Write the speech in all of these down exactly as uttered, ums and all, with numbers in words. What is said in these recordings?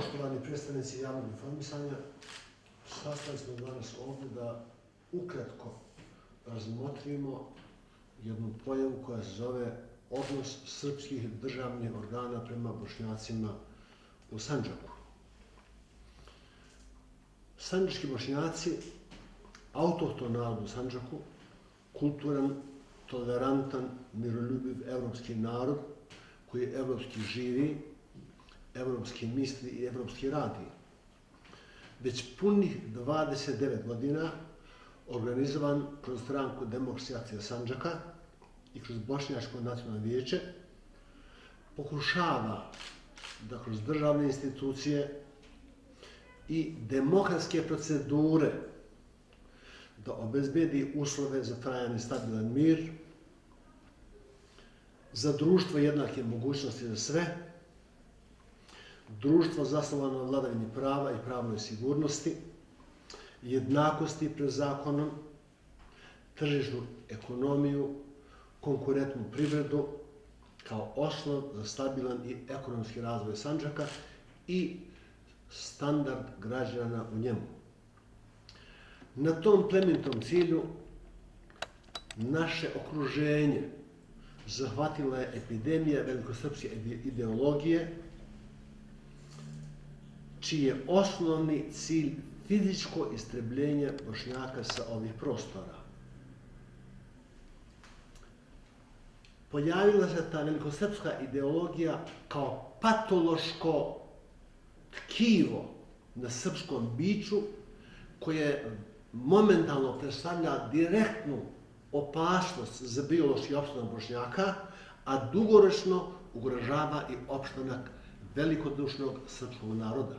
Poštovani predstavnici javnog informisanja, sastali smo danas ovdje da ukratko razmotrimo jednu pojavu koja se zove odnos srpskih državnih organa prema Bošnjacima u Sandžaku. Sandžački Bošnjaci, autohton narod u Sandžaku, kulturan, tolerantan, miroljubiv evropski narod koji evropski živi, evropski misli i evropski radi. Već punih dvadeset devet godina organizovan kroz stranku Demokratska akcija Sandžaka i kroz Bošnjačko nacionalno vijeće pokušava da kroz državne institucije i demokratske procedure da obezbedi uslove za trajan i stabilan mir, za društvo jednake mogućnosti za sve, društvo zasnovano na vladavini prava i pravnoj sigurnosti, jednakosti pred zakonom, tržišnu ekonomiju, konkurentnu privredu kao osnov za stabilan i ekonomski razvoj Sandžaka i standard građana u njemu. Na tom plemenitom cilju naše okruženje zahvatila je epidemija velikosrpske ideologije, čiji je osnovni cilj fizičko istrebljenje Bošnjaka sa ovih prostora. Pojavila se ta velikosrpska ideologija kao patološko tkivo na srpskom biću koje momentalno predstavlja direktnu opasnost za biološki opstanak Bošnjaka, a dugoročno ugrožava i opstanak velikodušnog srpskog naroda.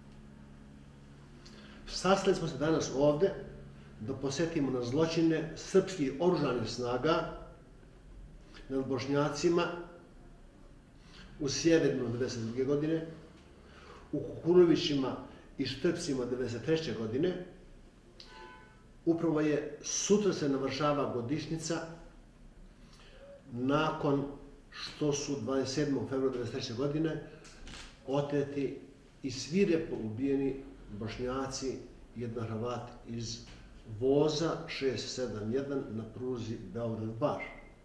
Sastali smo se danas ovde da posjetimo na zločine srpskih oružanih snaga nad Bošnjacima u Sjeverinu devedeset druge godine, u Kukurovićima i Štrpcima devedeset treće godine. Upravo je sutra se navršava godišnjica nakon što su dvadeset sedmog februara devedeset treće godine oteti i svirepo ubijeni Bošnjaci, jedan Hrvat iz voza šest sedam jedan na pruzi Beograd-Bar.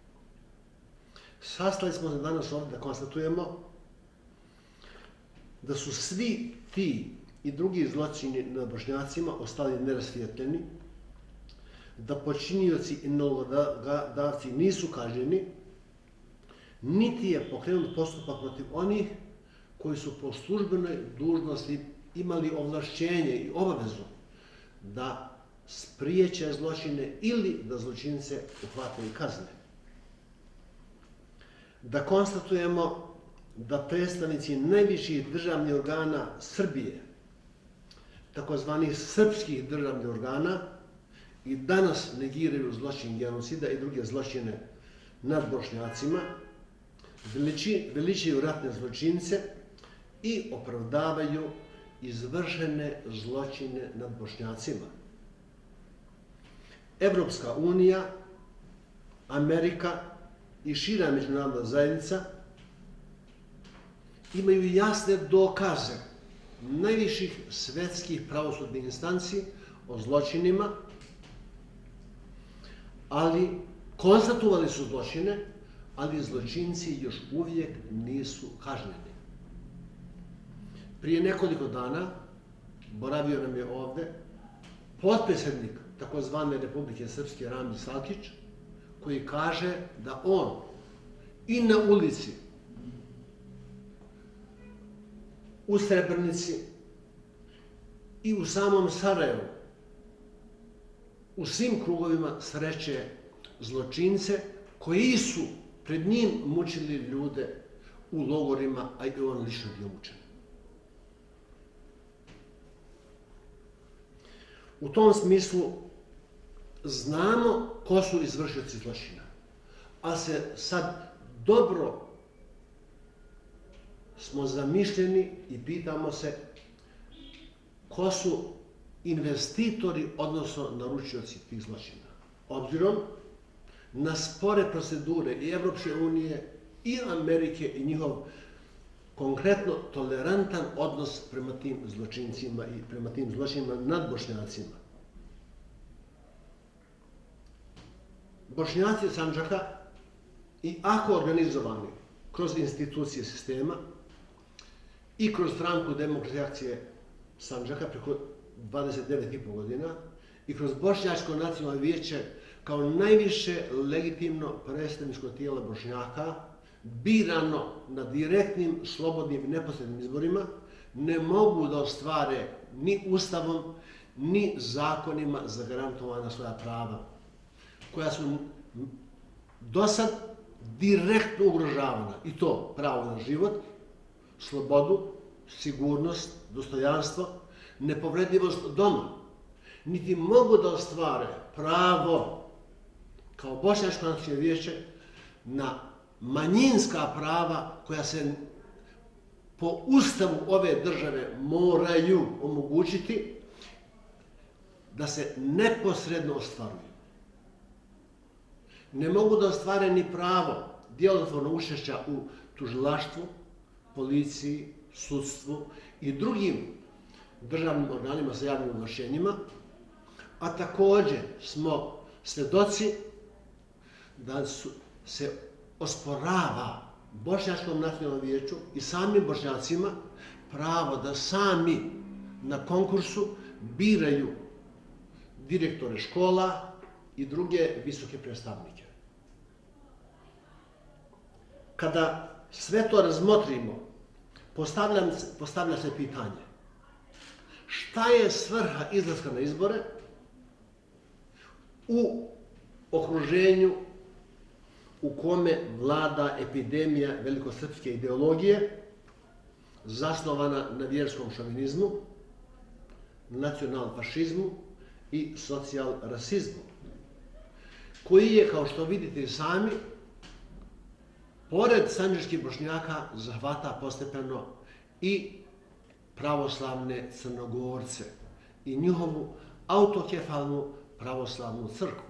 Sastali smo se danas ovdje da konstatujemo da su svi ti i drugi zločini nad Bošnjacima ostali nerasvijetljeni, da počinioci i nalogodavci nisu kažnjeni, niti je pokrenut postupak protiv onih koji su po službenoj dužnosti imali ovlašćenje i obavezu da spriječe zločine ili da zločince uhvate i kazne. Da konstatujemo da predstavnici najviših državnih organa Srbije, takozvanih srpskih državnih organa, i danas negiraju zločin genocida i druge zločine nad Bošnjacima, veličaju ratne zločince i opravdavaju izvršene zločine nad Bošnjacima. Evropska unija, Amerika i šira međunarodna zajednica imaju jasne dokaze najviših svetskih pravosudnih instanci o zločinima, ali konstatovali su zločine, ali zločinci još uvijek nisu kažnjeni. Prije nekoliko dana boravio nam je ovde potpredsjednik takozvane Republike Srpske Ramzi Salkić, koji kaže da on i na ulici, u Srebrenici i u samom Sarajevu, u svim krugovima sreće zločince koji su pred njim mučili ljude u logorima, a i on lično bio mučen. U tom smislu znamo ko su izvršioci zločina, ali se sad dobro smo zamišljeni i pitamo se ko su investitori, odnosno naručioci tih zločina. Obzirom na spore procedure i Evropske unije i Amerike i njihov konkretno tolerantan odnos prema tim zločincima i prema tim zločinima nad Bošnjacima. Bošnjaci Sandžaka, i ako organizovani kroz institucije sistema i kroz stranku Demokratske akcije Sandžaka preko dvadeset devet i po godina i kroz Bošnjačko nacionalno vijeće kao najviše legitimno predstavničko tijelo Bošnjaka, birano na direktnim, slobodnim i neposrednim izborima, ne mogu da ostvare ni ustavom, ni zakonima zagarantovana svoja prava, koja su dosad direktno ugrožavana, i to pravo na život, slobodu, sigurnost, dostojanstvo, nepovredivost doma, niti mogu da ostvare pravo kao Bošnjačko nacionalno vijeće na manjinska prava koja se po ustavu ove države moraju omogućiti da se neposredno ostvaruju. Ne mogu da ostvare ni pravo djelotvornog učešća u tužilaštvu, policiji, sudstvu i drugim državnim organima sa javnim ovlašćenjima, a također smo svjedoci da su, se osporava Bošnjačkom nacionalnom vijeću i samim Bošnjacima pravo da sami na konkursu biraju direktore škola i druge visoke predstavnike. Kada sve to razmotrimo, postavlja, postavlja se pitanje: šta je svrha izlaska na izbore u okruženju u kome vlada epidemija velikosrpske ideologije zasnovana na vjerskom šovinizmu, nacionalfašizmu i socijalrasizmu, koji je, kao što vidite i sami, pored sandžačkih Bošnjaka zahvata postepeno i pravoslavne Crnogorce i njihovu autokefalnu pravoslavnu crkvu.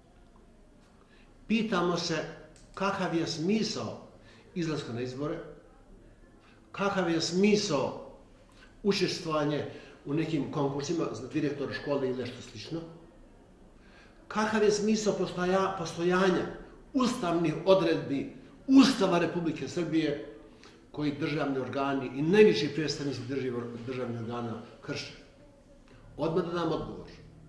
Pitamo se kakav je smisao izlaska na izbore, kakav je smisao učestvovanje u nekim konkursima za direktora škole ili nešto slično, kakav je smisao postoja, postojanja ustavnih odredbi Ustava Republike Srbije koji državni organi i najviši predstavnici državnih organa krše. Odmah da dam odgovor.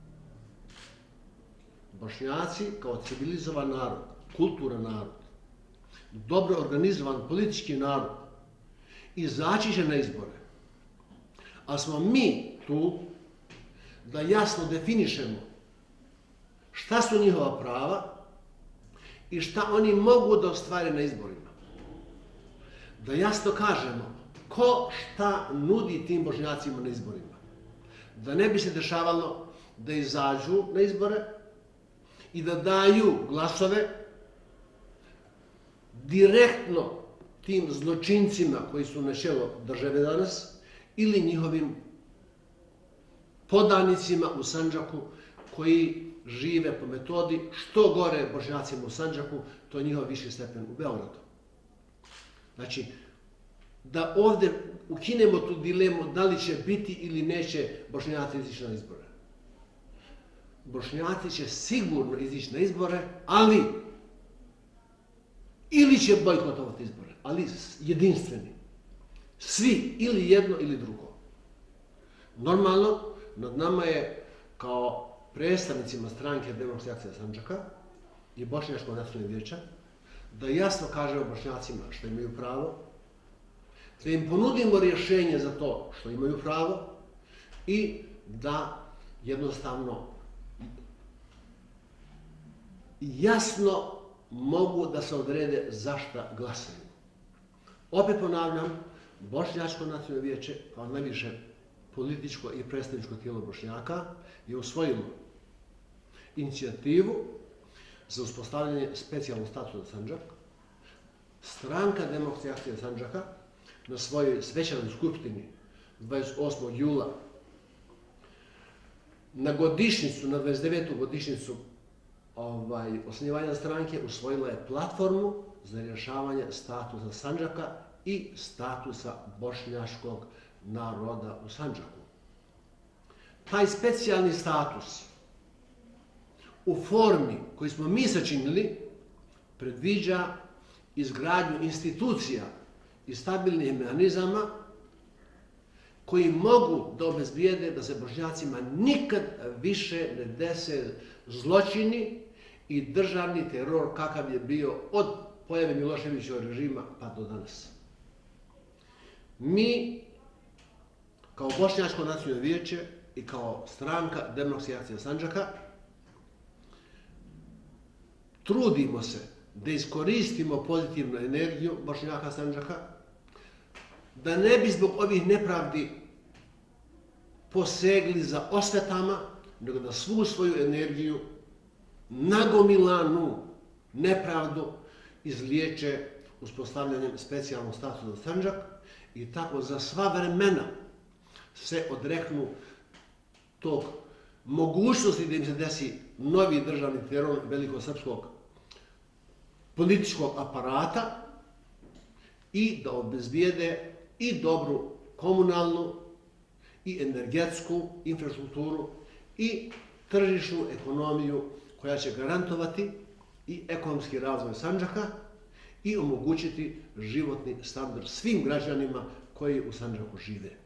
Bošnjaci kao civilizovan narod, kulturan narod, dobro organizovan politički narod, izaći će na izbore. A smo mi tu da jasno definišemo šta su njihova prava i šta oni mogu da ostvare na izborima. Da jasno kažemo ko šta nudi tim Bošnjacima na izborima. Da ne bi se dešavalo da izađu na izbore i da daju glasove direktno tim zločincima koji su na čelu države danas ili njihovim podanicima u Sandžaku koji žive po metodi što gore Bošnjacima u Sandžaku, to je njihov viši stepen u Beogradu. Znači, da ovdje ukinemo tu dilemu da li će biti ili neće Bošnjaci izići na izbore. Bošnjaci će sigurno izići na izbore, ali ili će bojkotovati izbore, ali jedinstveni. Svi, ili jedno ili drugo. Normalno, nad nama je kao predstavnicima stranke Demokratske akcije Sandžaka i Bošnjačkog nacionalnog vijeća da jasno kažemo Bošnjacima što imaju pravo, da im ponudimo rješenje za to što imaju pravo i da jednostavno jasno mogu da se odrede za šta glasaju. Opet ponavljam, Bošnjačko nacionalno vijeće kao najviše političko i predstavničko tijelo Bošnjaka je usvojilo inicijativu za uspostavljanje specijalnog statusa za Sandžak. Stranka Demokratske akcije Sandžaka na svojoj svečanoj skupštini dvadeset osmog jula na godišnjicu, na dvadeset devetu godišnjicu ovaj, osnivanja stranke usvojila je platformu za rješavanje statusa Sandžaka i statusa bošnjačkog naroda u Sandžaku. Taj specijalni status u formi koju smo mi sačinili predviđa izgradnju institucija i stabilnih mehanizama koji mogu da obezbijede da se Bošnjacima nikad više ne dese zločini i državni teror kakav je bio od pojave Miloševićevog režima pa do danas. Mi, kao Bošnjačko nacionalno vijeće i kao stranka Demokratske akcije Sandžaka, trudimo se da iskoristimo pozitivnu energiju Bošnjaka Sandžaka, da ne bi zbog ovih nepravdi posegli za osvetama, nego da svu svoju energiju, nagomilanu nepravdu, izliječe uspostavljanjem specijalnog statusa za Sandžak i tako za sva vremena se odreknu tog mogućnosti da im se desi novi državni teror velikosrpskog političkog aparata i da obezbijede i dobru komunalnu i energetsku infrastrukturu i tržišnu ekonomiju koja će garantovati i ekonomski razvoj Sandžaka i omogućiti životni standard svim građanima koji u Sandžaku žive.